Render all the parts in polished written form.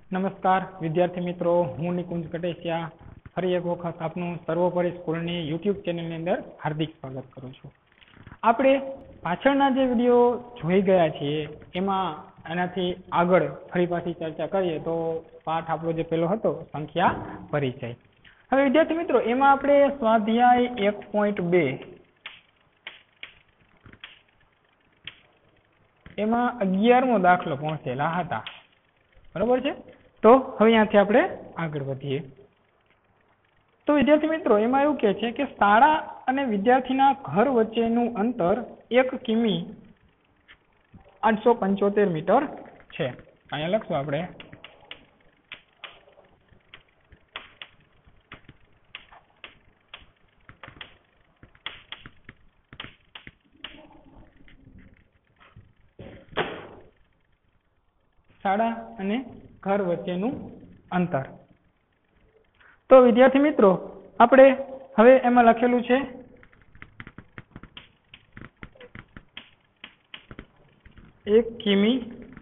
નમસ્કાર વિદ્યાર્થી મિત્રો, હું નિકુંજ કટેસિયા ફરી એક વખત આપનું સર્વોપરી સ્કૂલની યુટ્યુબ ચેનલની અંદર હાર્દિક સ્વાગત કરું છું. આપણે પાછળના જે વિડીયો જોઈ ગયા છીએ એમાં આનાથી આગળ ફરી પાછી ચર્ચા કરીએ તો પાઠ આપણો જે પહેલો હતો સંખ્યા પરિચય. હવે વિદ્યાર્થી મિત્રો, એમાં આપણે સ્વાધ્યાય 1.2 એમાં 11મો દાખલો પહોંચેલા હતા. બરોબર છે. તો હવે અહીંયાથી આપણે આગળ વધીએ. તો વિદ્યાર્થી મિત્રો, એમાં એવું કહે છે કે શાળા અને વિદ્યાર્થીના ઘર વચ્ચેનું અંતર 1 કિમી 875 મીટર છે. અહીંયા લખશું આપણે શાળા અને ઘર વચ્ચેનું અંતર. તો વિદ્યાર્થી મિત્રો, આપણે હવે એમાં લખેલું છે 1 કિમી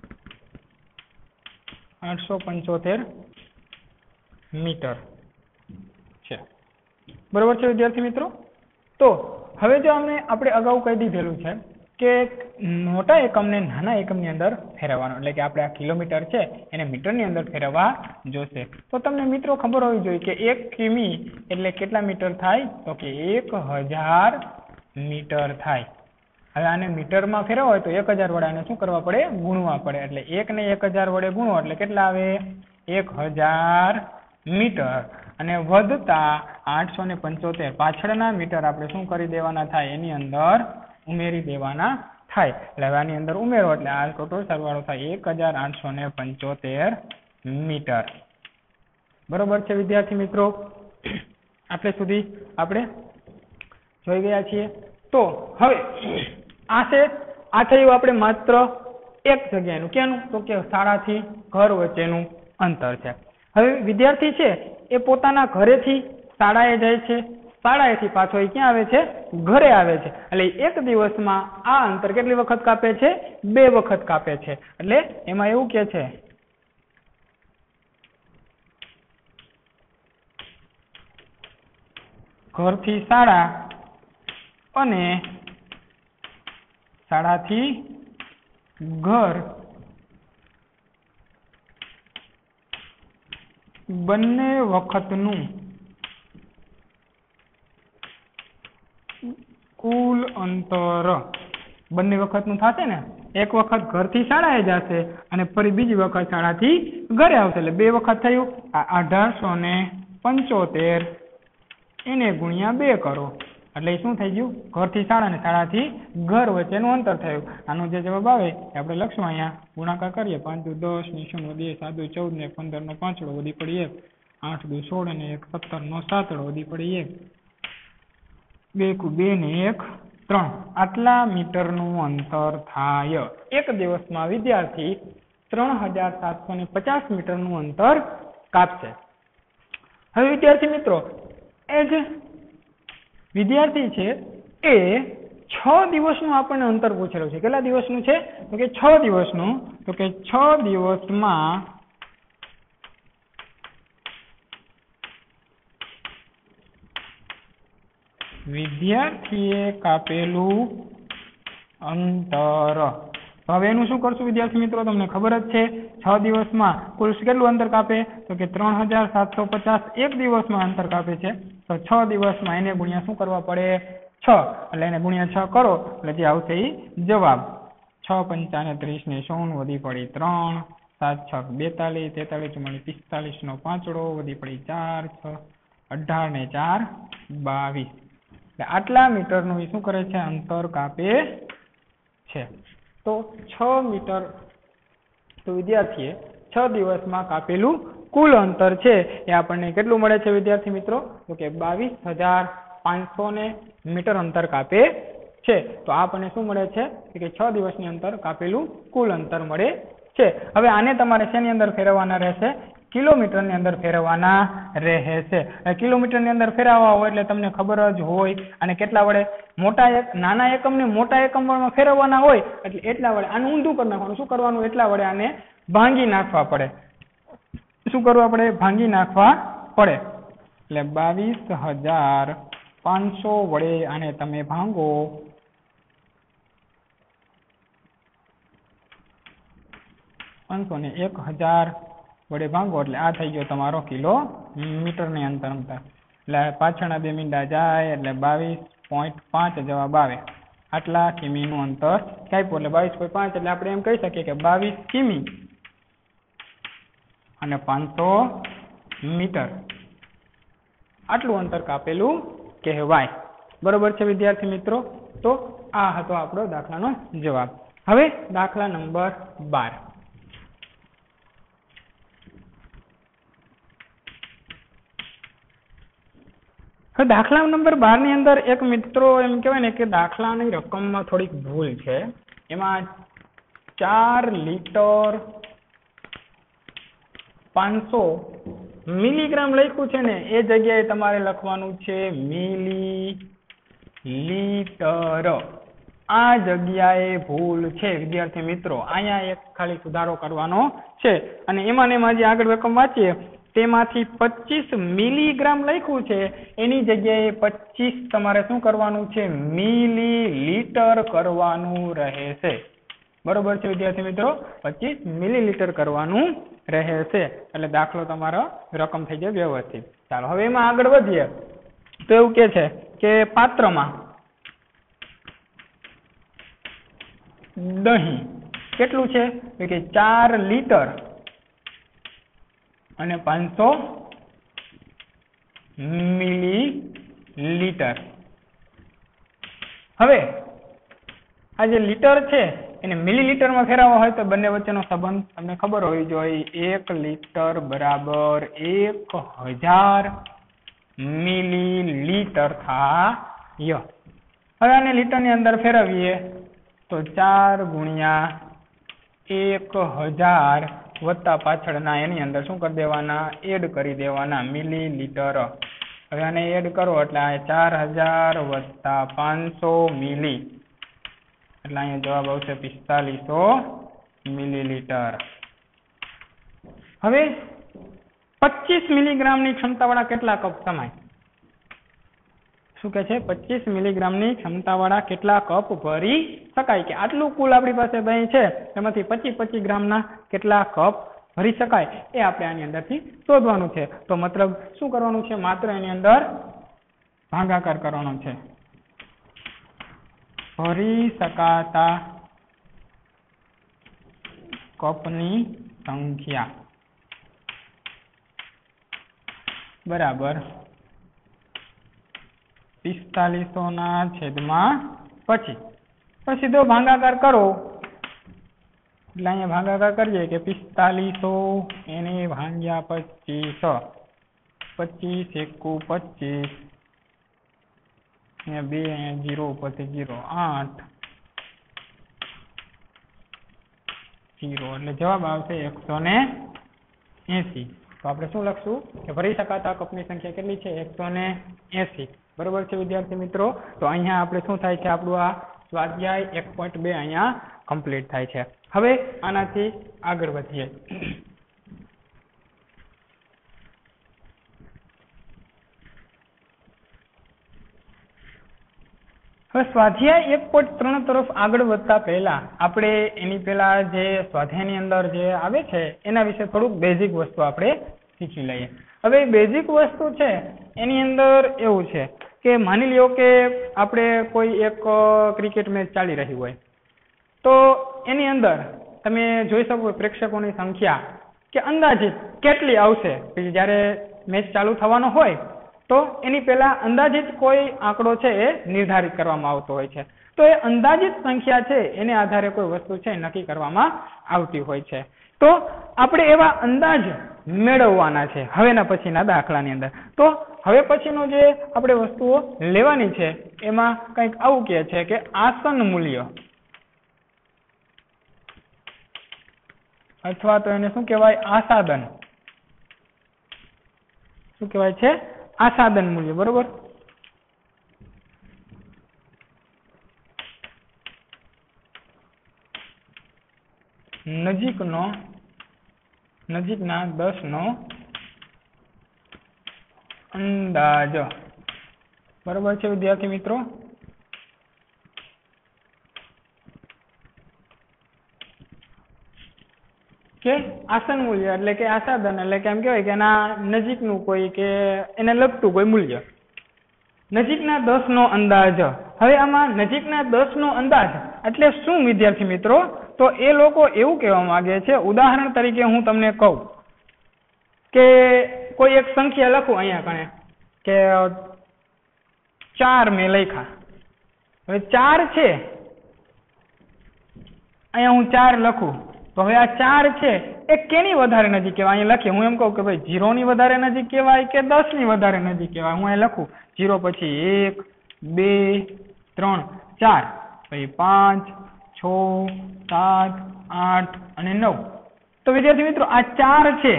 875 મીટર છે. બરોબર છે વિદ્યાર્થી મિત્રો. તો હવે જો આપણે અગાઉ કહી દીધેલું છે કે મોટા એકમને નાના એકમની અંદર ફેરવવાનો, એટલે કે આપણે આ કિલોમીટર છે એને મીટરની અંદર ફેરવવા જોશે. તો તમને મિત્રો ખબર હોવી જોઈએ કે 1 કિમી એટલે કેટલા મીટર થાય, તો કે 1000 મીટર થાય. હવે આને મીટરમાં ફેરવવા હોય તો 1000 વડે આને શું કરવા પડે, ગુણવા પડે. એટલે 1 ને 1000 વડે ગુણો એટલે કેટલા આવે, 1000 મીટર. અને વધતા 875 પાછળના મીટર આપણે શું કરી દેવાના થાય, એની અંદર ઉમેરી દેવાના થાય. એટલે હવે આની અંદર ઉમેરો એટલે આ ટોટલ સરવાળો થાય 1875 મીટર. બરોબર છે વિદ્યાર્થી મિત્રો. આટલે સુધી આપણે જોઈ ગયા છીએ. તો હવે આ થયું આપણે માત્ર એક જગ્યાનું. ક્યાંનું, તો કે શાળાથી ઘર વચ્ચેનું અંતર છે. હવે વિદ્યાર્થી છે એ પોતાના ઘરેથી શાળાએ જાય છે, શાળાએથી પાછો એ ક્યાં આવે છે, ઘરે આવે છે. એટલે એક દિવસમાં આ અંતર કેટલી વખત કાપે છે, 2 વખત કાપે છે. એટલે એમાં એવું કે છે ઘરથી શાળા અને શાળાથી ઘર બંને વખતનું કુલ અંતર બંને વખતનું થશે ને. એક વખત ઘરથી શાળાએ જશે અને ફરી બીજી વખત શાળાથી ઘરે આવશે. એટલે 2 વખત થયું. આ 1875 એને ગુણ્યા 2 કરો એટલે શું થઈ ગયું, ઘરથી શાળા અને શાળાથી ઘર વચ્ચેનું અંતર થયું. આનો જે જવાબ આવે એ આપણે લખશું અહીંયા. ગુણાકાર કરીએ. 5 દુ 10 ની 0 2 7 દુ 14 ને 15 નો 5 વધી પડી 1, 8 દુ 16 ને 1 17 નો 7 વધી પડી 1, 2 કુ 2 ને 1 3. આટલા મીટરનું અંતર થાય. એક દિવસમાં વિદ્યાર્થી 3750 મીટરનું અંતર કાપશે. હવે વિદ્યાર્થી મિત્રો, એ જે વિદ્યાર્થી છે એ 6 દિવસનું આપણને અંતર પૂછેલું છે. કેટલા દિવસનું છે, તો કે 6 દિવસનું. તો કે 6 દિવસમાં વિદ્યાર્થીએ કાપેલું અંતર. તો હવે એનું શું કરશું વિદ્યાર્થી મિત્રો, તમને ખબર જ છે 6 દિવસમાં કુલ કેટલું અંતર કાપે, તો કે 3750 એક દિવસમાં અંતર કાપે છે. તો 6 દિવસમાં એને ગુણ્યા શું કરવા પડે, 6. એટલે એને ગુણ્યા 6 કરો એટલે જે આવશે એ જવાબ. 6 પંચાને 30 ને 0 વધી પડી 3, 7 6 42, 43 44 45 નો 5 વધી પડી 4, 6 18 ને 4 22. એટલે આટલા મીટરનું શું કરે છે, અંતર કાપે છે. તો 6 મીટર તો વિદ્યાર્થીએ 6 દિવસમાં કાપેલું કુલ અંતર છે એ આપણને કેટલું મળે છે વિદ્યાર્થી મિત્રો, તો કે 22,500 મીટર અંતર કાપે છે. તો આપણને શું મળે છે કે 6 દિવસની અંતર કાપેલું કુલ અંતર મળે છે. હવે આને તમારે શેની અંદર ફેરવવાના રહેશે, કિલોમીટરની અંદર ફેરવવાના રહેશે. કિલોમીટરની અંદર ફેરવવા હોય એટલે તમને ખબર જ હોય. અને કેટલા વડે, નાના એકમને મોટા એકમમાં ફેરવવાના હોય એટલે એટલા વડે આનું ઊંધું કરી નાખવાનું. શું કરવાનું, એટલા વડે આને ભાંગી નાખવા પડે. શું કરવું આપણે ભાંગી નાખવા પડે એટલે 22,500 વડે આને તમે ભાંગો 500 ને 1000 વડે ભાંગો એટલે આ થઈ ગયો તમારો કિલોમીટર ની અંતર. એટલે પાછળના 2 મીંડા જાય એટલે 22.5 જવાબ આવે. આટલા કિમીનું અંતર કાપ્યું એટલે 22.5 એટલે આપણે એમ કહી શકીએ કે 22 કિમી અને 500 મીટર આટલું અંતર કાપેલું કહેવાય. બરોબર છે વિદ્યાર્થી મિત્રો? તો આ હતો આપણો દાખલાનો જવાબ. હવે દાખલા નંબર 12. હવે દાખલા નંબર 12 ની અંદર એક મિત્રો એમ કહેવાય ને કે દાખલાની રકમમાં થોડીક ભૂલ છે. એમાં 4 લીટર 500 મિલીગ્રામ લખ્યું છે ને એ જગ્યાએ તમારે લખવાનું છે મિલી લીટર. આ જગ્યાએ ભૂલ છે વિદ્યાર્થી મિત્રો. અહીંયા એક ખાલી સુધારો કરવાનો છે અને એમાં ને એમાં જે આગળ રકમ વાંચીએ તેમાંથી 25 મિલીગ્રામ લખ્યું છે એની જગ્યાએ 25 તમારે શું કરવાનું છે મિલી લીટર કરવાનું રહેશે. બરોબર છે વિદ્યાર્થી મિત્રો? 25 મિલીલીટર કરવાનું રહેશે એટલે દાખલો તમારો રકમ થઈ જાય વ્યવસ્થિત. ચાલો હવે એમાં આગળ વધીએ તો એવું કે છે કે પાત્રમાં દહીં કેટલું છે કે 4 લીટર અને 500 મિલીલીટર. હવે આ જે લીટર છે એને મિલીલીટરમાં ફેરવવા હોય તો બંને વચ્ચેનો સંબંધ તમને ખબર હોવી જોઈએ. 1 લીટર બરાબર 1000 મિલીલીટર થાય. હવે આને લીટરની અંદર ફેરવીએ તો 4 ગુણ્યા 1000 વત્તા પાછળના એની અંદર શું કરી દેવાના એડ કરી દેવાના મિલીલીટર. હવે આને એડ કરો એટલે આ 4000 વત્તા 500 મિલી એટલે અહીંયા જવાબ આવશે 4500 મિલીલીટર. હવે 25 મિલીગ્રામની ક્ષમતાવાળા કેટલા કપ સમાય? શું કે છે 25 મિલીગ્રામની ક્ષમતાવાળા કેટલા કપ ભરી શકાય? કે આટલું કુલ આપણી પાસે દહીં છે એમાંથી 25 ગ્રામના કેટલા કપ ભરી શકાય એ આપણે આની અંદરથી શોધવાનું છે. તો મતલબ શું કરવાનું છે? માત્ર એની અંદર ભાગાકાર કરવાનો છે. ભરી શકાતા કપની સંખ્યા બરાબર 4500 ના છેદમાં 25. સીધો ભાગાકાર કરો એટલે અહીંયા ભાગાકાર કરીએ કે 4500 એને ભાગ્યા 25 25 એકુ 25 અહીંયા 2 અહીંયા 0 ઉપરથી 0 8 0 એટલે જવાબ આવશે 180. તો આપણે શું લખશું કે ભરી શકાતા કપની સંખ્યા કેટલી છે 180. બરોબર છે વિદ્યાર્થી મિત્રો? તો અહીંયા આપણે શું થાય છે આપણું આ સ્વાધ્યાય 1.2 અહીંયા કમ્પ્લીટ થાય છે. હવે આનાથી આગળ વધીએ. હવે સ્વાધ્યાય 1.3 તરફ આગળ વધતા પહેલા આપણે એની પહેલા જે સ્વાધ્યાયની અંદર જે આવે છે એના વિશે થોડુંક બેઝિક વસ્તુ આપણે શીખી લઈએ. હવે બેઝિક વસ્તુ છે એની અંદર એવું છે કે માની લ્યો કે આપણે કોઈ એક ક્રિકેટ મેચ ચાલી રહી હોય તો એની અંદર તમે જોઈ શકો પ્રેક્ષકોની સંખ્યા કે અંદાજિત કેટલી આવશે. પછી જ્યારે મેચ ચાલુ થવાનો હોય તો એની પહેલા અંદાજિત કોઈ આંકડો છે એ નિર્ધારિત કરવામાં આવતો હોય છે. તો એ અંદાજિત સંખ્યા છે એને આધારે કોઈ વસ્તુ છે નક્કી કરવામાં આવતી હોય છે. તો આપણે એવા અંદાજ મેળવવાના છે હવેના પછીના દાખલાની અંદર. તો હવે પછીનો જે આપણે વસ્તુઓ લેવાની છે એમાં કંઈક આવું કહે છે કે આસન મૂલ્ય અથવા તો એને શું કહેવાય આસાદન. શું કહેવાય છે? આસાદન મૂલ્ય. બરોબર? નજીકનો નજીકના 10 નો અંદાજ. બરોબર છે વિદ્યાર્થી મિત્રો? કે આસન મૂલ્ય એટલે કે આસાધન એટલે કે એમ કહેવાય કે એના નજીકનું કોઈ કે એને લગતું કોઈ મૂલ્ય. નજીકના 10 નો અંદાજ. હવે આમાં નજીકના 10 નો અંદાજ એટલે શું વિદ્યાર્થી મિત્રો? તો એ લોકો એવું કહેવા માંગે છે, ઉદાહરણ તરીકે હું તમને કહું કે કોઈ એક સંખ્યા લખું અહીંયા કણે કે 4 મેં લખ્યા. હવે 4 છે, અહીંયા હું 4 લખું તો હવે આ 4 છે એ કેની વધારે નજીક કહેવાય? અહીંયા લખીએ, હું એમ કહું કે ભાઈ 0 ની વધારે નજીક કહેવાય કે 10 ની વધારે નજીક કહેવાય? હું અહીં લખું 0 પછી 1 2 3 4 પછી 5 6 7 8 અને 9. તો વિદ્યાર્થી મિત્રો આ 4 છે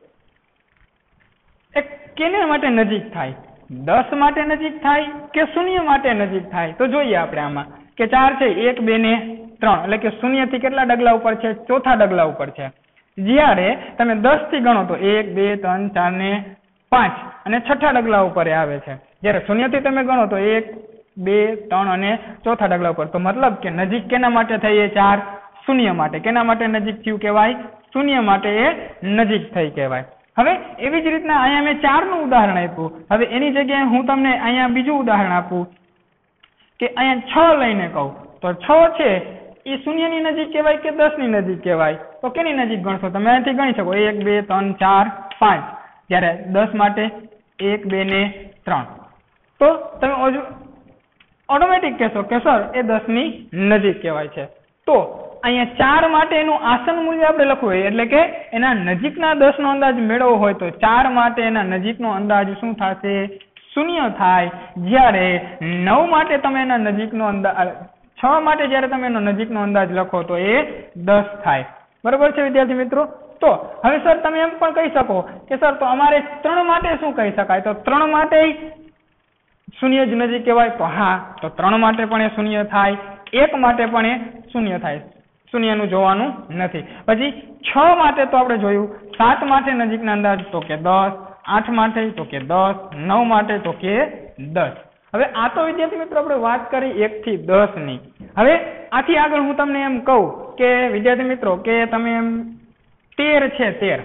એ કેને માટે નજીક થાય? 10 માટે નજીક થાય કે શૂન્ય માટે નજીક થાય? તો જોઈએ આપણે આમાં કે 4 છે 1 2 ને 3 એટલે કે શૂન્ય થી કેટલા ડગલા ઉપર છે? ચોથા ડગલા ઉપર છે. જ્યારે તમે 10 થી ગણો તો 1 2 3 4 ને 5 અને છઠ્ઠા ડગલા ઉપર આવે છે. જ્યારે શૂન્ય થી તમે ગણો તો 1 2 3 અને ચોથા ડગલા ઉપર. તો મતલબ કે નજીક કેના માટે થઈ? એ 4 શૂન્ય માટે. કેના માટે નજીક થયું કહેવાય? શૂન્ય માટે એ નજીક થઈ કહેવાય. હવે એવી જ રીતના અહીંયા મેં 4 નું ઉદાહરણ આપ્યું. હવે એની જગ્યાએ હું તમને અહીંયા બીજું ઉદાહરણ આપું કે અહીંયા 6 લઈને કહું તો 6 છે એ શૂન્યની નજીક કહેવાય કે 10 ની નજીક કહેવાય? તો કેની નજીક ગણશો તમે? અહીંથી ગણી શકો 1 2 3 4 5. જ્યારે 10 માટે 1 2 ને 3. તો તમે ઓટોમેટિક કહેશો કે સર એ 10 ની નજીક કહેવાય છે. તો અહીંયા 4 માટે એનું આસન મૂલ્ય આપણે લખવું હોય એટલે કે એના નજીકના 10 નો અંદાજ મેળવવો હોય તો 4 માટે એના નજીકનો અંદાજ શું થશે? શૂન્ય થાય. જ્યારે 9 માટે તમે એના નજીકનો અંદાજ 6 માટે જ્યારે તમે એનો નજીકનો અંદાજ લખો તો એ 10 થાય. બરોબર છે વિદ્યાર્થી મિત્રો? તો હવે સર તમે એમ પણ કહી શકો કે સર તો અમારે 3 માટે શું કહી શકાય? તો 3 માટે શૂન્ય જ નજીક કહેવાય? તો હા, તો 3 માટે પણ એ શૂન્ય થાય, 1 માટે પણ એ શૂન્ય થાય. શૂન્યનું જોવાનું નથી. પછી 6 માટે તો આપણે જોયું, 7 માટે નજીકના અંદાજ તો કે 10, 8 માટે તો કે 10, 9 માટે તો કે 10. હવે આ તો વિદ્યાર્થી મિત્રો આપણે વાત કરી 1 થી 10 ની. હવે આથી આગળ હું તમને એમ કહું કે વિદ્યાર્થી મિત્રો કે તમે એમ 13 છે 13.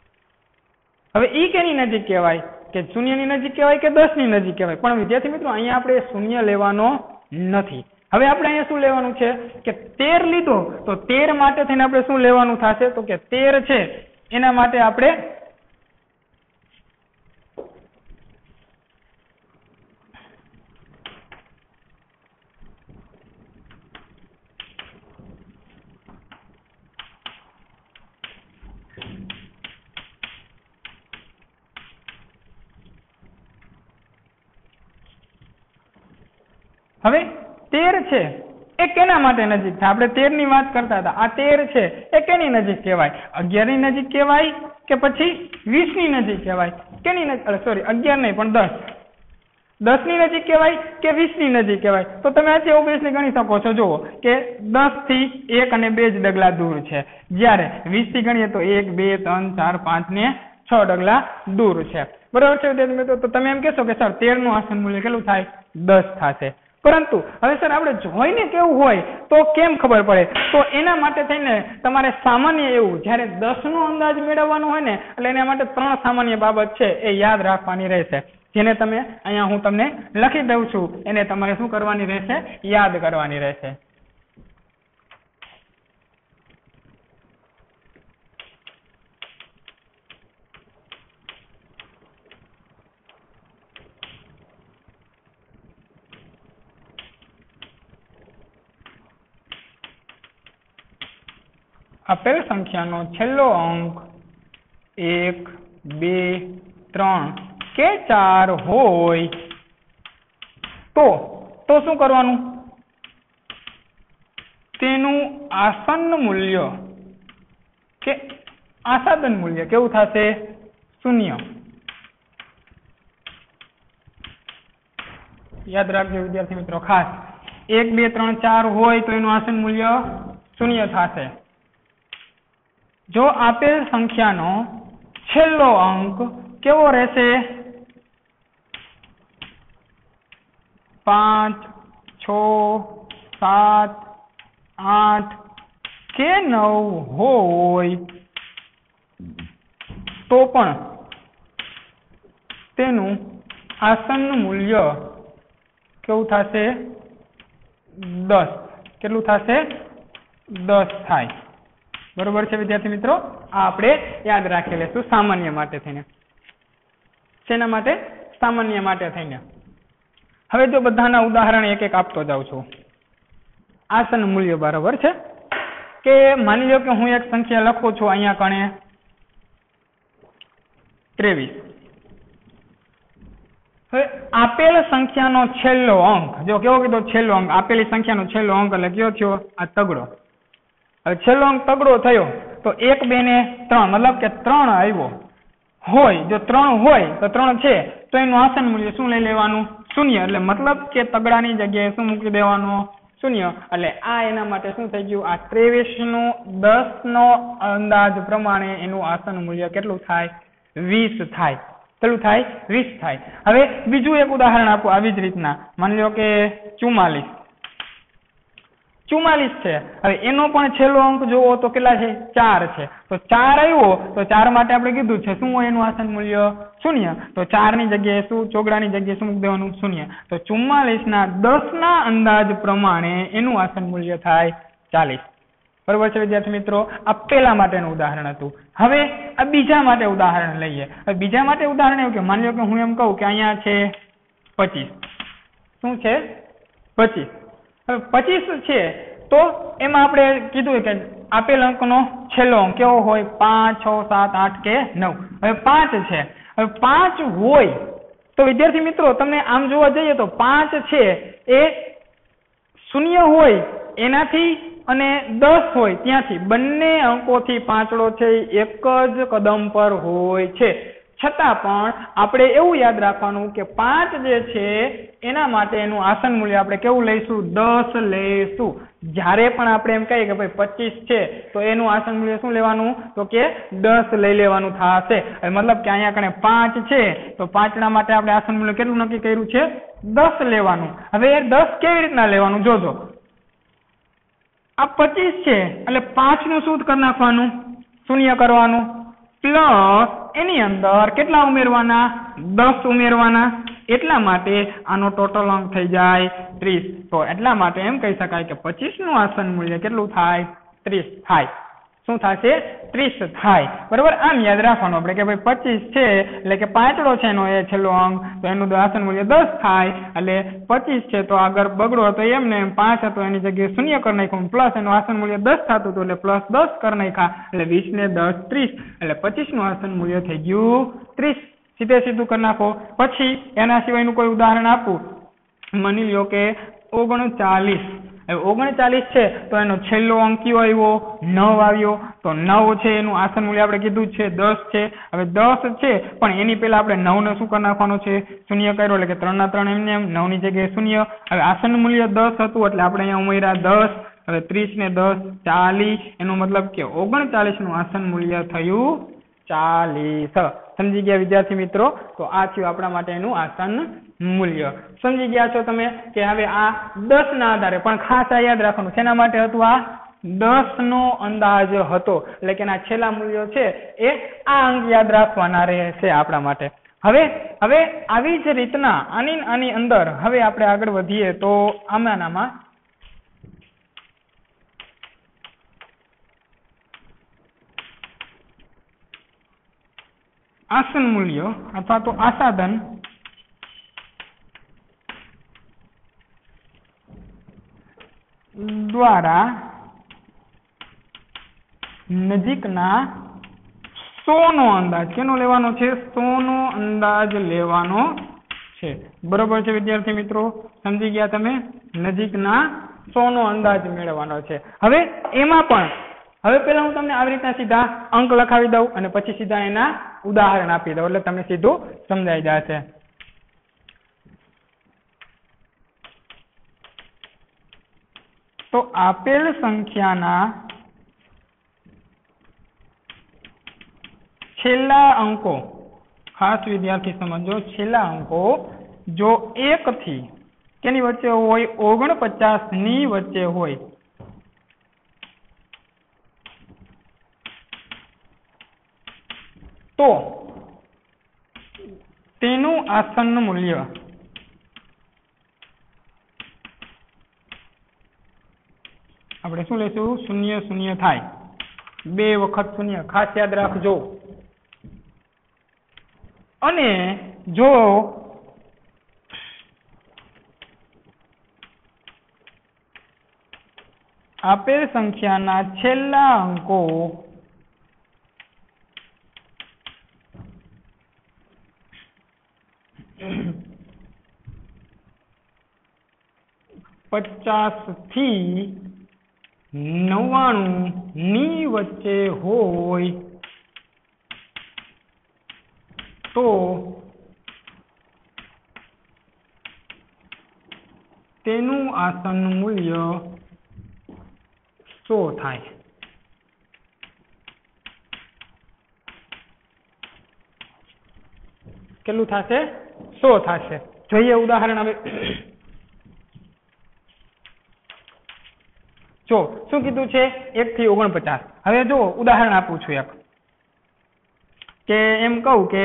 હવે ઈ કેની નજીક કહેવાય? કે શૂન્યની નજીક કહેવાય કે 10 ની નજીક કહેવાય? પણ વિદ્યાર્થી મિત્રો અહીંયા આપણે શૂન્ય લેવાનો નથી. હવે આપણે અહીંયા શું લેવાનું છે કે 13 લીધો તો 13 માટે થઈને આપણે શું લેવાનું થશે? તો કે 13 છે એના માટે આપણે હવે 13 છે એ કેના માટે નજીક થાય? આપણે 13 ની વાત કરતા હતા. આ 13 છે એ કેની નજીક કહેવાય? 11 ની નજીક કહેવાય કે પછી 20 ની નજીક કહેવાય? કેની નજીક? સોરી 11 નહીં પણ 10. 10 ની નજીક કહેવાય કે 20 ની નજીક કહેવાય? તો તમે આજે ઓબ્વિયસલી ગણી શકો છો. જુઓ કે 10 થી 1 અને 2 જ ડગલા દૂર છે. જ્યારે 20 થી ગણીએ તો 1 2 3 4 5 ને 6 ડગલા દૂર છે. બરાબર છે વિદ્યાર્થી મિત્રો? તો તમે એમ કહેશો કે સર 13 નું આસન મૂલ્ય કેટલું થાય? 10 થશે. પરંતુ હવે સર આપણે જોઈને કેવું હોય તો કેમ ખબર પડે? તો એના માટે થઈને તમારે સામાન્ય એવું જ્યારે 10 નો અંદાજ મેળવવાનો હોય ને એટલે એના માટે 3 સામાન્ય બાબત છે એ યાદ રાખવાની રહેશે, જેને તમે અહીંયા હું તમને લખી દઉં છું. એને તમારે શું કરવાની રહેશે? યાદ કરવાની રહેશે. આપેલ સંખ્યાનો છેલ્લો અંક 1 2 3 કે 4 હોય તો શું કરવાનું? તેનું આસન્ન મૂલ્ય કે આસાદન મૂલ્ય કેવું થશે? શૂન્ય. યાદ રાખજો વિદ્યાર્થી મિત્રો ખાસ. 1 2 3 4 હોય તો એનું આસન મૂલ્ય શૂન્ય થશે. જો આપેલ સંખ્યાનો છેલ્લો અંક કેવો રહેશે? 5, 6, 7, 8 કે 9 હોય તો પણ તેનું આસન મૂલ્ય કેવું થશે? 10. કેટલું થશે? 10 થાય. બરોબર છે વિદ્યાર્થી મિત્રો? આ આપણે યાદ રાખી લેશું સામાન્ય માટે થઈને. શેના માટે? સામાન્ય માટે થઈને. હવે જો બધાના ઉદાહરણ એક એક આપતો જાઉં છું. આસન મૂલ્ય બરાબર છે કે માની લો કે હું એક સંખ્યા લખું છું અહીંયા કણે 23. હવે આપેલ સંખ્યાનો છેલ્લો અંક, જો કેવો કીધો છેલ્લો અંક, આપેલી સંખ્યાનો છેલ્લો અંક એટલે કયો થયો? આ તગડો. હવે છેલ્લો અંક તગડો થયો તો 1, 2 ને 3 મતલબ કે 3 આવ્યો હોય. જો 3 હોય તો 3 છે તો એનું આસન મૂલ્ય શું લઈ લેવાનું? 0. એટલે મતલબ કે તગડાની જગ્યાએ શું મૂકી દેવાનું? 0. એટલે આ એના માટે શું થઈ ગયું? આ 23 નું 10 નો અંદાજ પ્રમાણે એનું આસન મૂલ્ય કેટલું થાય? 20 થાય. કેટલું થાય? 20 થાય. હવે બીજું એક ઉદાહરણ આપો આવી જ રીતના. માની લો કે 44 છે. હવે એનો પણ છેલ્લો અંક જોવો તો કેટલા છે? 4 છે. તો 4 આવ્યો તો 4 માટે આપણે કીધું છે શું હોય એનું આસન મૂલ્ય? 0. તો 4 ની જગ્યાએ શું? ચોગડાની જગ્યાએ શું મૂકી દેવાનું? 0. તો 44 ના 10 ના અંદાજ પ્રમાણે એનું આસન મૂલ્ય થાય 40. બરોબર છે વિદ્યાર્થી મિત્રો? આ પહેલા માટેનું ઉદાહરણ હતું. હવે આ બીજા માટે ઉદાહરણ લઈએ. હવે બીજા માટે ઉદાહરણ એવું કે માની લો કે હું એમ કહું કે અહીંયા છે 25. શું છે? 25. હવે 25 છે તો એમાં આપણે કીધું કે આપેલ અંકનો છેલ્લો અંક કેવો હોય? 5, 6, 7, 8 કે 9. હવે 5 છે. હવે 5 હોય તો વિદ્યાર્થી મિત્રો તમને આમ જોવા જઈએ તો 5 છે એ 0 હોય એનાથી અને 10 હોય ત્યાંથી બંને અંકોથી પાંચડો છે એક જ કદમ પર હોય છે. છતાં પણ આપણે એવું યાદ રાખવાનું કે 5 જે છે એના માટે એનું આસન મૂલ્ય આપણે કેવું લઈશું? 10 લઈશું. જ્યારે પણ આપણે એમ કહીએ કે ભાઈ 25 છે તો એનું આસન મૂલ્ય શું લેવાનું? તો કે 10 લઈ લેવાનું થશે. મતલબ કે અહીંયા કણે 5 છે તો 5 ના માટે આપણે આસન મૂલ્ય કેટલું નક્કી કર્યું છે? 10 લેવાનું. હવે એ 10 કેવી રીતના લેવાનું જોજો. આ 25 છે એટલે 5 નું શું કરી નાખવાનું? 0 કરવાનું પ્લસ એની અંદર કેટલા ઉમેરવાના? 10 ઉમેરવાના. એટલા માટે આનો ટોટલ અંક થઈ જાય 30. તો એટલા માટે એમ કહી શકાય કે 25 નું આસન મૂલ્ય કેટલું થાય? 30 થાય. શું થશે? 30 થાય. બરોબર? આમ યાદ રાખવાનું આપણે કે ભાઈ 25 છે એટલે કે પાંચડો છે એનો એ છેલ્લો અંક તો એનું આસન મૂલ્ય 10 થાય. એટલે 25 છે તો આગળ બગડો હતો એમને 5 હતો એની જગ્યાએ 0 કરી નાખ્યું પ્લસ એનું આસન મૂલ્ય 10 થતું હતું એટલે પ્લસ 10 કરી નાખ્યા એટલે 20 ને 10 30 એટલે 25 નું આસન મૂલ્ય થઈ ગયું 30. સીધે સીધું કરી નાખો. પછી એના સિવાયનું કોઈ ઉદાહરણ આપું. માની લો કે 39. હવે 39 છે તો એનો છેલ્લો અંક કયો આવ્યો? 9 આવ્યો. તો 9 છે એનું આસન મૂલ્ય આપણે કીધું છે 10 છે. હવે 10 છે પણ એની પહેલા આપણે 9 ને શું કરી નાખવાનું છે? 0 કર્યો એટલે કે 3 ના 3 એમને એમ 9 ની જગ્યાએ 0. હવે આસન મૂલ્ય 10 હતું એટલે આપણે અહીંયા ઉમેર્યા 10. હવે 30 ને 10 40. એનો મતલબ કે 39 નું આસન મૂલ્ય થયું 40. સમજી ગયા વિદ્યાર્થી મિત્રો? તો આ થયું આપણા માટેનું આસન મૂલ્ય. સમજી ગયા છો તમે કે હવે આ 10 ના આધારે પણ ખાસ આ યાદ રાખવાનું શેના માટે હતું? આ 10 નો અંદાજ હતો એટલે કે આ છેલ્લા મૂલ્યો છે એ આ અંક યાદ રાખવાના રહેશે આપણા માટે. હવે આવી જ રીતના આની અંદર હવે આપણે આગળ વધીએ તો આમાંનામાં આસન મૂલ્ય અથવા તો આસાધન દ્વારા નજીકના 100 નો અંદાજ કેનો લેવાનો છે? 100 નો અંદાજ લેવાનો છે. બરોબર છે વિદ્યાર્થી મિત્રો? સમજી ગયા તમે? નજીકના 100 નો અંદાજ મેળવવાનો છે. હવે એમાં પણ હવે પહેલા હું તમને આવી રીતના સીધા અંક લખાવી દઉં અને પછી સીધા એના ઉદાહરણ આપી દઉં એટલે તમને સીધું સમજાઈ જશે. તો આપેલ સંખ્યાના छेल्ला अंको खास विद्यार्थी समझो छेल्ला अंको जो 1 थी केनी वच्चे होय 49 नी वच्चे होय तो तेनु आसन्न मूल्य આપણે શું લેશું 0 0 થાય 2 વખત 0 ખાસ યાદ રાખજો અને જો આપેલ સંખ્યાના છેલ્લા અંકો 50 થી 99 ની વચ્ચે હોય તો તેનું આસન મૂલ્ય 100 થાય કેટલું થશે 100 થશે જોઈએ ઉદાહરણ હવે જો શું કીધું છે 1 થી 49 હવે જો ઉદાહરણ આપું છું એક કે એમ કહું કે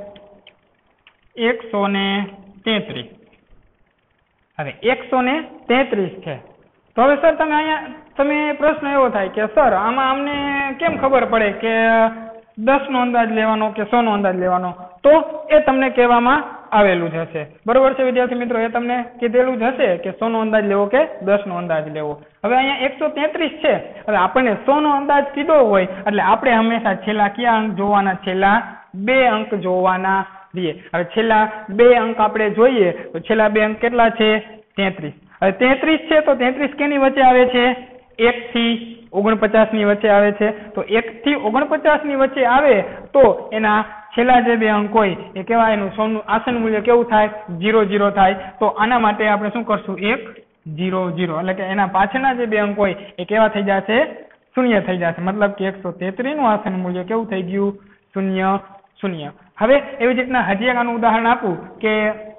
133 હવે 133 છે તો હવે સર તમે પ્રશ્ન એવો થાય કે સર આમાં અમને કેમ ખબર પડે કે 10 નો અંદાજ લેવાનો કે 100 નો અંદાજ લેવાનો તો એ તમને કહેવામાં આવેલું જ હશે બરોબર છે વિદ્યાર્થી મિત્રો એ તમને કીધેલું જ હશે કે 100 નો અંદાજ લેવો કે 10 નો અંદાજ લેવો હવે અહીંયા 133 છે હવે આપણને 100 નો અંદાજ કીધો હોય એટલે આપણે હંમેશા છેલ્લા કયા અંક જોવાના છેલ્લા 2 અંક જોવાના રહીએ હવે છેલ્લા 2 અંક આપણે જોઈએ તો છેલ્લા 2 અંક કેટલા છે 33 હવે 33 છે તો 33 કેની વચ્ચે આવે છે 1 થી 49 ની વચ્ચે આવે છે તો 1 થી 49 ની વચ્ચે આવે તો એના છેલ્લા જે 2 અંક હોય એ કેવા એનું સોનું આસન મૂલ્ય કેવું થાય 0 0 થાય તો આના માટે આપણે શું કરશું 1 0 0 એટલે કે એના પાછળના જે 2 અંક હોય એ કેવા થઈ જશે શૂન્ય થઈ જશે મતલબ કે 133 નું આસન મૂલ્ય કેવું થઈ ગયું 0 0 હવે એવી જ રીતના હજી એક આનું ઉદાહરણ આપું કે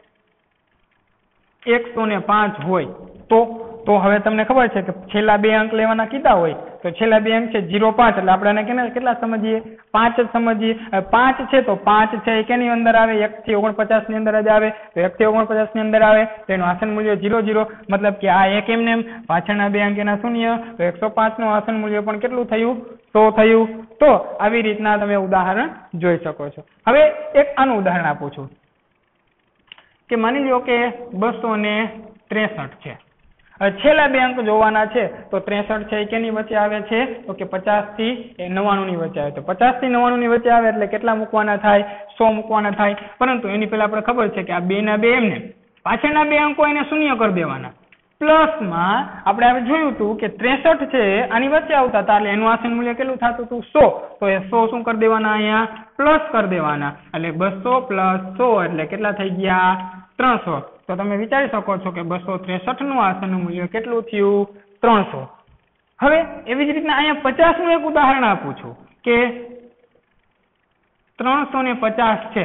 105 હોય તો હવે તમને ખબર છે કે છેલ્લા 2 અંક લેવાના કીધા હોય તો છેલ્લા 2 અંક છે 05 એટલે આપણે કેટલા સમજીએ 5 જ સમજીએ 5 છે તો 5 છે એ કેની અંદર આવે 1 થી 49 ની અંદર જ આવે તો 1 થી 49 ની અંદર આવે તો એનું આસન મૂલ્ય 0 0 મતલબ કે આ એક એમને પાછળના 2 અંક એના શૂન્ય તો 105 નું આસન મૂલ્ય પણ કેટલું થયું 100 થયું તો આવી રીતના તમે ઉદાહરણ જોઈ શકો છો હવે એક આનું ઉદાહરણ આપું છું કે માની લો કે 263 છે છેલ્લા 2 અંક જોવાના છે તો 63 છે એ કેની વચ્ચે આવે છે તો કે 50 થી 99 ની વચ્ચે આવે તો 50 થી 99 ની વચ્ચે આવે એટલે કેટલા મૂકવાના થાય 100 મૂકવાના થાય પરંતુ એની પહેલા આપણે ખબર છે કે આ 2 ના 2 એમને પાછળના 2 અંકો એને શૂન્ય કરી દેવાના પ્લસમાં આપણે હવે જોયું હતું કે 63 છે આની વચ્ચે આવતા હતા એટલે એનું આસન મૂલ્ય કેટલું થતું હતું 100 તો એ 100 શું કરી દેવાના અહીંયા પ્લસ કરી દેવાના એટલે 200 પ્લસ 100 એટલે કેટલા થઈ ગયા 300 તો તમે વિચારી શકો છો કે 263 નું આસન મૂલ્ય કેટલું થયું 300 હવે એવી જ રીતના અહીંયા 50 નું એક ઉદાહરણ આપું છું કે 350 છે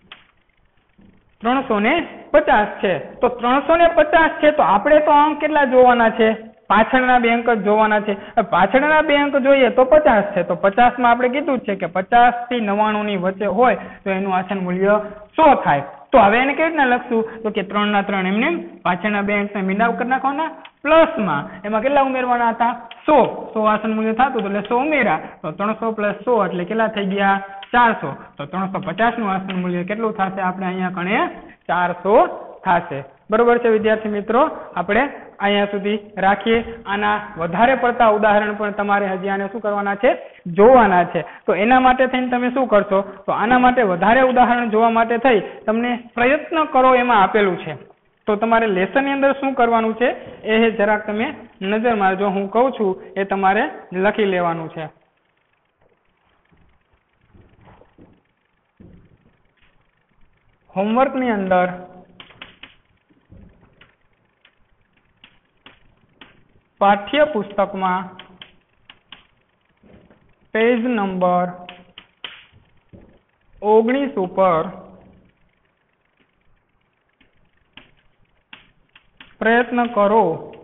350 છે તો 350 છે તો આપણે તો અંક કેટલા જોવાના છે પાછળના 2 અંક જ જોવાના છે પાછળના 2 અંક જોઈએ તો 50 છે તો 50 માં આપણે કીધું છે કે 50 થી 99 ની વચ્ચે હોય તો એનું આસન મૂલ્ય 100 થાય તો હવે એને કેવી રીતના લખશું તો કે 3 ના 3 એમને પાછળના 2 અંકને મીંડા કરી નાખવાના પ્લસમાં એમાં કેટલા ઉમેરવાના હતા 100 આસન મૂલ્ય થતું એટલે 100 ઉમેર્યા તો 300 પ્લસ 100 એટલે કેટલા થઈ ગયા 400 તો 350 નું આસન મૂલ્ય કેટલું થશે આપણે અહીંયા કણે 400 થશે બરોબર છે વિદ્યાર્થી મિત્રો આપણે અહીંયા સુધી રાખીએ આના વધારે પડતા ઉદાહરણ પણ તમારે હજી આને શું કરવાના છે જોવાના છે તો એના માટે થઈને તમે શું કરશો તો આના માટે વધારે ઉદાહરણ જોવા માટે થઈ તમને પ્રયત્ન કરો એમાં આપેલું છે તો તમારે લેસનની અંદર શું કરવાનું છે એ જરાક તમે નજર મારજો હું કહું છું એ તમારે લખી લેવાનું છે હોમવર્કની અંદર પાઠ્યપુસ્તકમાં પેજ નંબર 19 ઉપર પ્રયત્ન કરો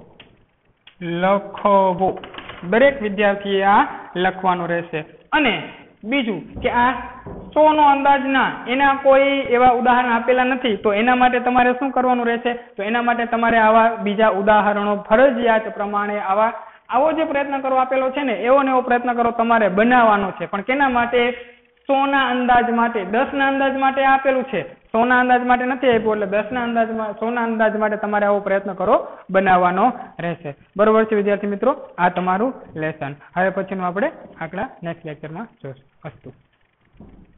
લખવો. દરેક વિદ્યાર્થીએ આ લખવાનું રહેશે. અને બીજું કે આ 100 નો અંદાજ ના એના કોઈ એવા ઉદાહરણ આપેલા નથી, તો એના માટે તમારે શું કરવાનું રહેશે? તો એના માટે તમારે આવા બીજા ઉદાહરણો ફરજિયાત પ્રમાણે આવો જે પ્રયત્ન કરો આપેલો છે ને એવો ને એવો પ્રયત્ન કરો તમારે બનાવવાનો છે. પણ કેના માટે? 100 ના અંદાજ માટે. 10 ના અંદાજ માટે આપેલું છે, 100 ના અંદાજ માટે નથી આપ્યું. એટલે 10 ના અંદાજમાં 100 ના અંદાજ માટે તમારે આવો પ્રયત્ન કરો બનાવવાનો રહેશે. બરોબર છે વિદ્યાર્થી મિત્રો? આ તમારું લેસન. હવે પછીનું આપણે આગલા નેક્સ્ટ લેક્ચરમાં જોઈશું. અસ્તુ.